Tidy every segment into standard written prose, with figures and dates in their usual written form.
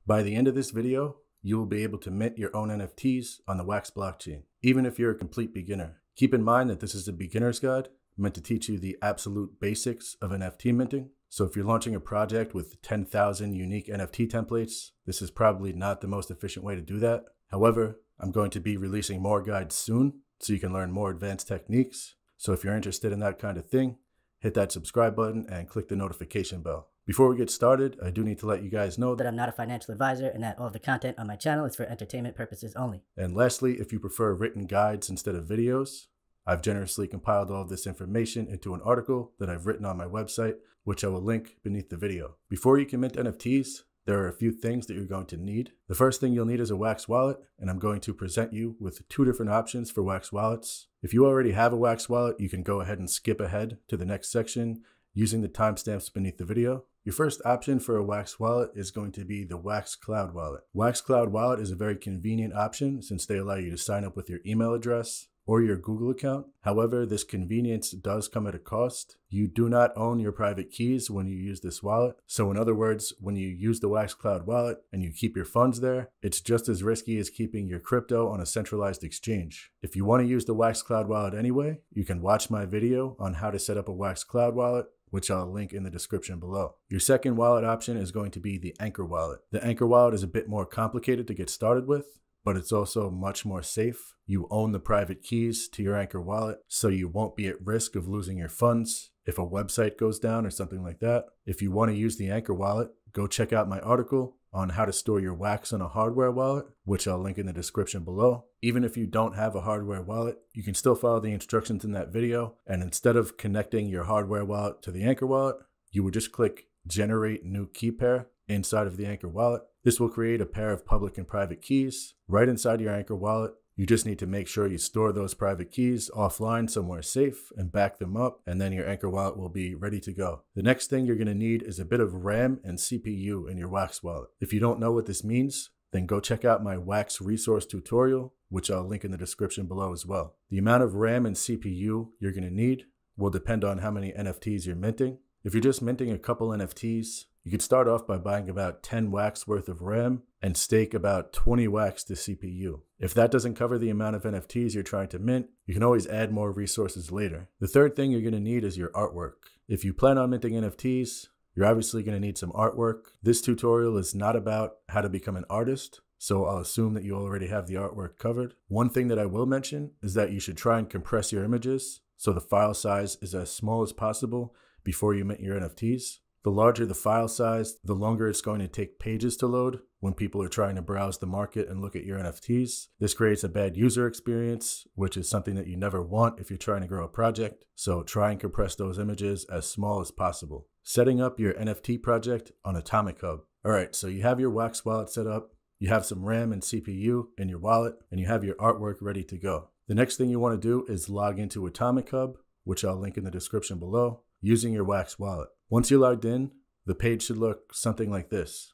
By the end of this video, you will be able to mint your own NFTs on the Wax blockchain, even if you're a complete beginner. Keep in mind that this is a beginner's guide meant to teach you the absolute basics of NFT minting. So if you're launching a project with 10,000 unique NFT templates, this is probably not the most efficient way to do that. However, I'm going to be releasing more guides soon so you can learn more advanced techniques. So if you're interested in that kind of thing, hit that subscribe button and click the notification bell. Before we get started, I do need to let you guys know that I'm not a financial advisor and that all of the content on my channel is for entertainment purposes only. And lastly, if you prefer written guides instead of videos, I've generously compiled all of this information into an article that I've written on my website, which I will link beneath the video. Before you can mint NFTs, there are a few things that you're going to need. The first thing you'll need is a Wax wallet, and I'm going to present you with 2 different options for Wax wallets. If you already have a Wax wallet, you can go ahead and skip ahead to the next section using the timestamps beneath the video. Your first option for a Wax wallet is going to be the Wax Cloud wallet. Wax Cloud wallet is a very convenient option since they allow you to sign up with your email address or your Google account. However, this convenience does come at a cost. You do not own your private keys when you use this wallet. So in other words, when you use the Wax Cloud wallet and you keep your funds there, it's just as risky as keeping your crypto on a centralized exchange. If you want to use the Wax Cloud wallet anyway, you can watch my video on how to set up a Wax Cloud wallet, which I'll link in the description below. Your second wallet option is going to be the Anchor wallet. The Anchor wallet is a bit more complicated to get started with, but it's also much more safe. You own the private keys to your Anchor wallet, so you won't be at risk of losing your funds if a website goes down or something like that. If you want to use the Anchor wallet, go check out my article on how to store your Wax on a hardware wallet, which I'll link in the description below. Even if you don't have a hardware wallet, you can still follow the instructions in that video, and instead of connecting your hardware wallet to the Anchor wallet, you would just click Generate New Key Pair inside of the Anchor wallet. This will create a pair of public and private keys right inside your Anchor wallet. You just need to make sure you store those private keys offline somewhere safe and back them up, and then your Anchor wallet will be ready to go. The next thing you're going to need is a bit of RAM and CPU in your Wax wallet. If you don't know what this means, then go check out my Wax resource tutorial, which I'll link in the description below as well. The amount of RAM and CPU you're going to need will depend on how many NFTs you're minting. If you're just minting a couple NFTs, you could start off by buying about 10 Wax worth of RAM and stake about 20 Wax to CPU. If that doesn't cover the amount of NFTs you're trying to mint, you can always add more resources later. The third thing you're going to need is your artwork. If you plan on minting NFTs, you're obviously going to need some artwork. This tutorial is not about how to become an artist, so I'll assume that you already have the artwork covered. One thing that I will mention is that you should try and compress your images so the file size is as small as possible before you mint your NFTs. The larger the file size, the longer it's going to take pages to load when people are trying to browse the market and look at your NFTs. This creates a bad user experience, which is something that you never want if you're trying to grow a project. So try and compress those images as small as possible. Setting up your NFT project on AtomicHub. All right, so you have your Wax wallet set up, you have some RAM and CPU in your wallet, and you have your artwork ready to go. The next thing you want to do is log into AtomicHub, which I'll link in the description below, using your Wax wallet. Once you're logged in, the page should look something like this.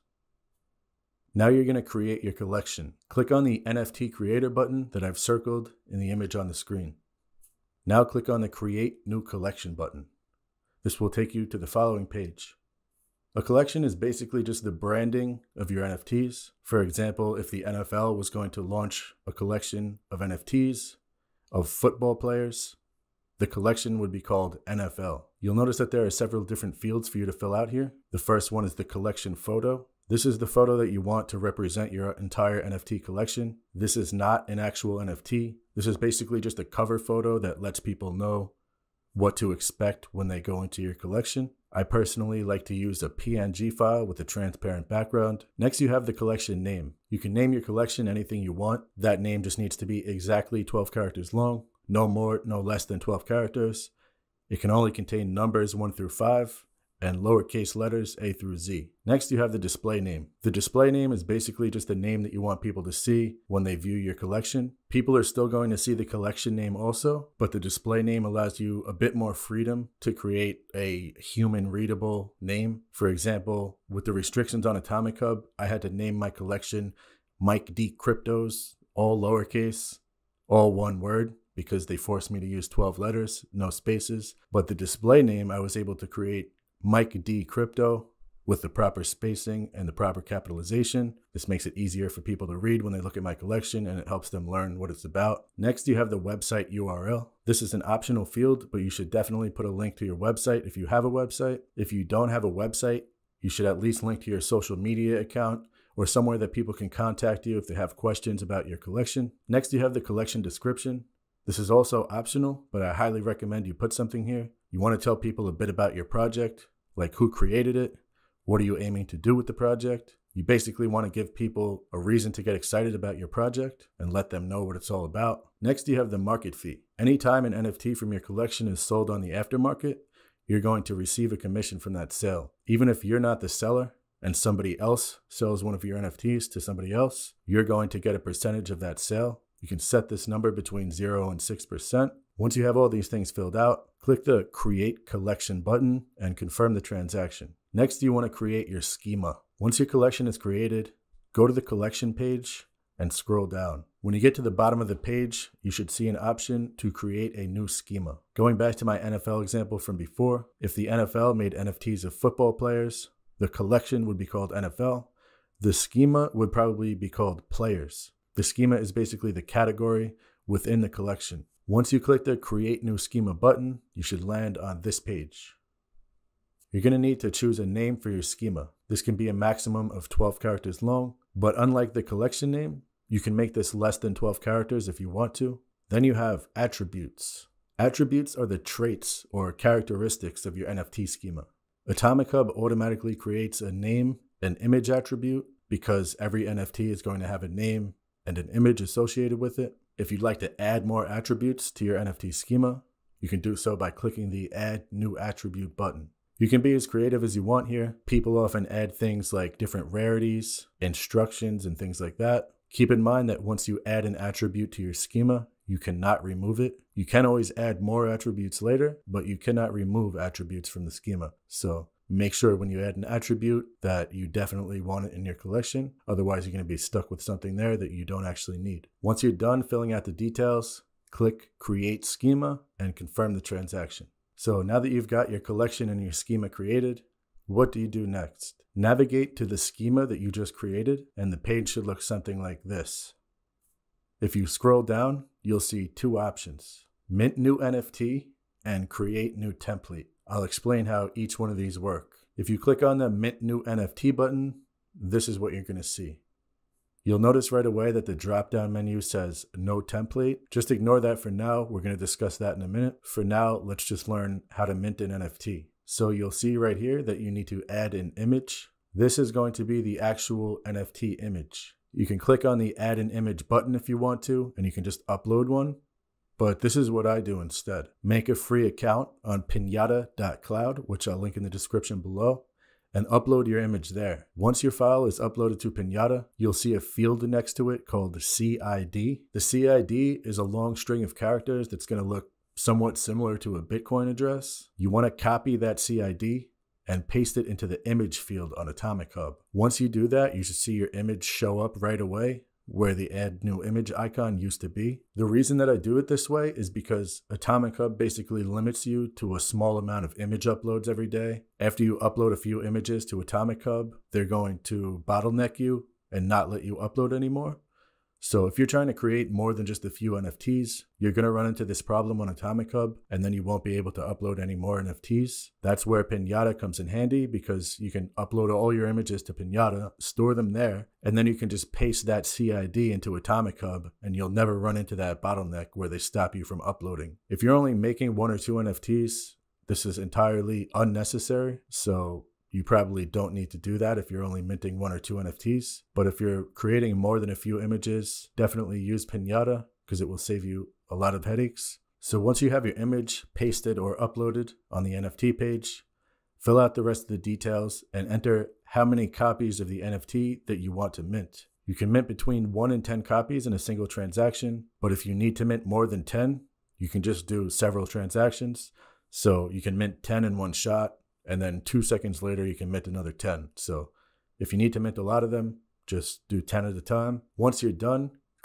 Now you're going to create your collection. Click on the NFT Creator button that I've circled in the image on the screen. Now click on the Create New Collection button. This will take you to the following page. A collection is basically just the branding of your NFTs. For example, if the NFL was going to launch a collection of NFTs of football players, the collection would be called NFL. You'll notice that there are several different fields for you to fill out here. The first one is the collection photo. This is the photo that you want to represent your entire NFT collection. This is not an actual NFT. This is basically just a cover photo that lets people know what to expect when they go into your collection. I personally like to use a PNG file with a transparent background. Next, you have the collection name. You can name your collection anything you want. That name just needs to be exactly 12 characters long. No more, no less than 12 characters. It can only contain numbers 1 through 5 and lowercase letters A through Z. Next, you have the display name. The display name is basically just a name that you want people to see when they view your collection. People are still going to see the collection name also, but the display name allows you a bit more freedom to create a human readable name. For example, with the restrictions on AtomicHub, I had to name my collection Mike D Cryptos, all lowercase, all one word, because they forced me to use 12 letters, no spaces. But the display name, I was able to create Mike D Crypto with the proper spacing and the proper capitalization. This makes it easier for people to read when they look at my collection, and it helps them learn what it's about. Next, you have the website URL. This is an optional field, but you should definitely put a link to your website if you have a website. If you don't have a website, you should at least link to your social media account or somewhere that people can contact you if they have questions about your collection. Next, you have the collection description. This is also optional, but I highly recommend you put something here. You want to tell people a bit about your project, like who created it, what are you aiming to do with the project? You basically want to give people a reason to get excited about your project and let them know what it's all about. Next, you have the market fee. Anytime an NFT from your collection is sold on the aftermarket, you're going to receive a commission from that sale. Even if you're not the seller and somebody else sells one of your NFTs to somebody else, you're going to get a percentage of that sale. You can set this number between 0 and 6%. Once you have all these things filled out, click the Create Collection button and confirm the transaction. Next, you want to create your schema. Once your collection is created, go to the collection page and scroll down. When you get to the bottom of the page, you should see an option to create a new schema. Going back to my NFL example from before, if the NFL made NFTs of football players, the collection would be called NFL. The schema would probably be called players. The schema is basically the category within the collection. Once you click the Create New Schema button, you should land on this page. You're going to need to choose a name for your schema. This can be a maximum of 12 characters long, but unlike the collection name, you can make this less than 12 characters if you want to. Then you have attributes. Attributes are the traits or characteristics of your NFT schema. AtomicHub automatically creates a name and image attribute because every NFT is going to have a name and an image associated with it. If you'd like to add more attributes to your NFT schema, you can do so by clicking the Add New Attribute button. You can be as creative as you want here. People often add things like different rarities, instructions, and things like that. Keep in mind that once you add an attribute to your schema, you cannot remove it. You can always add more attributes later, but you cannot remove attributes from the schema. So make sure when you add an attribute that you definitely want it in your collection. Otherwise, you're going to be stuck with something there that you don't actually need. Once you're done filling out the details, click Create Schema and confirm the transaction. So now that you've got your collection and your schema created, what do you do next? Navigate to the schema that you just created, and the page should look something like this. If you scroll down, you'll see two options: Mint New NFT and Create New Template. I'll explain how each one of these work. If you click on the Mint New NFT button, this is what you're going to see. You'll notice right away that the drop-down menu says no template. Just ignore that for now. We're going to discuss that in a minute. For now, let's just learn how to mint an NFT. So you'll see right here that you need to add an image. This is going to be the actual NFT image. You can click on the Add an Image button if you want to, and you can just upload one. But this is what I do instead. Make a free account on Pinata Cloud, which I'll link in the description below, and upload your image there. Once your file is uploaded to Pinata, you'll see a field next to it called the CID. The CID is a long string of characters that's going to look somewhat similar to a Bitcoin address. You want to copy that CID and paste it into the image field on AtomicHub. Once you do that, you should see your image show up right away where the Add New Image icon used to be. The reason that I do it this way is because AtomicHub basically limits you to a small amount of image uploads every day. After you upload a few images to AtomicHub, they're going to bottleneck you and not let you upload anymore. So if you're trying to create more than just a few NFTs, you're going to run into this problem on AtomicHub, and then you won't be able to upload any more NFTs. That's where Pinata comes in handy, because you can upload all your images to Pinata, store them there, and then you can just paste that CID into AtomicHub, and you'll never run into that bottleneck where they stop you from uploading. If you're only making 1 or 2 NFTs, this is entirely unnecessary. So you probably don't need to do that if you're only minting 1 or 2 NFTs. But if you're creating more than a few images, definitely use Pinata, because it will save you a lot of headaches. So once you have your image pasted or uploaded on the NFT page, fill out the rest of the details and enter how many copies of the NFT that you want to mint. You can mint between 1 and 10 copies in a single transaction, but if you need to mint more than 10, you can just do several transactions. So you can mint 10 in one shot, and then 2 seconds later, you can mint another 10. So if you need to mint a lot of them, just do 10 at a time. Once you're done,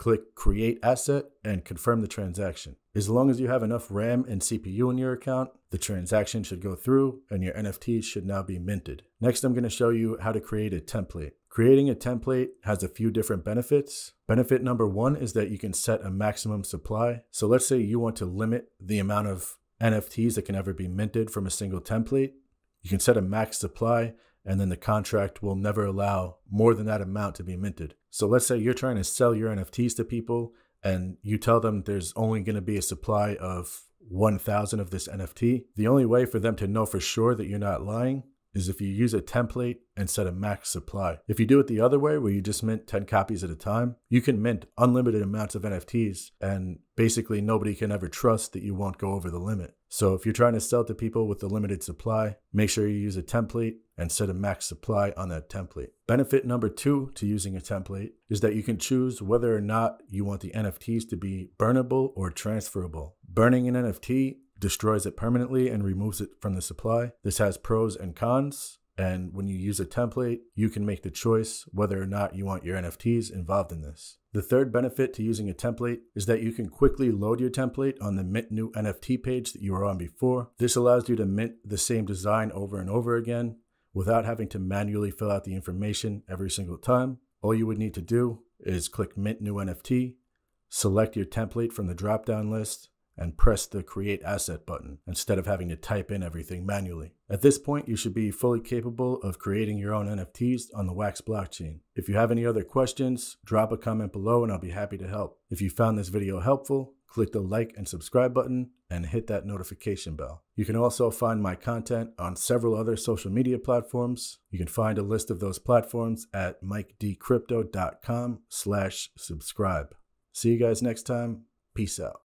click Create Asset and confirm the transaction. As long as you have enough RAM and CPU in your account, the transaction should go through and your NFTs should now be minted. Next, I'm going to show you how to create a template. Creating a template has a few different benefits. Benefit number one is that you can set a maximum supply. So let's say you want to limit the amount of NFTs that can ever be minted from a single template. You can set a max supply, and then the contract will never allow more than that amount to be minted. So let's say you're trying to sell your NFTs to people and you tell them there's only going to be a supply of 1,000 of this NFT. The only way for them to know for sure that you're not lying is if you use a template and set a max supply. If you do it the other way, where you just mint 10 copies at a time, you can mint unlimited amounts of NFTs, and basically nobody can ever trust that you won't go over the limit. So if you're trying to sell to people with a limited supply, make sure you use a template and set a max supply on that template. Benefit number two to using a template is that you can choose whether or not you want the NFTs to be burnable or transferable. Burning an NFT destroys it permanently and removes it from the supply. This has pros and cons, and when you use a template, you can make the choice whether or not you want your NFTs involved in this. The third benefit to using a template is that you can quickly load your template on the Mint New NFT page that you were on before. This allows you to mint the same design over and over again without having to manually fill out the information every single time. All you would need to do is click Mint New NFT, select your template from the drop-down list, and press the Create Asset button instead of having to type in everything manually. At this point, you should be fully capable of creating your own NFTs on the Wax blockchain. If you have any other questions, drop a comment below and I'll be happy to help. If you found this video helpful, click the like and subscribe button and hit that notification bell. You can also find my content on several other social media platforms. You can find a list of those platforms at mikedcrypto.com/subscribe. See you guys next time. Peace out.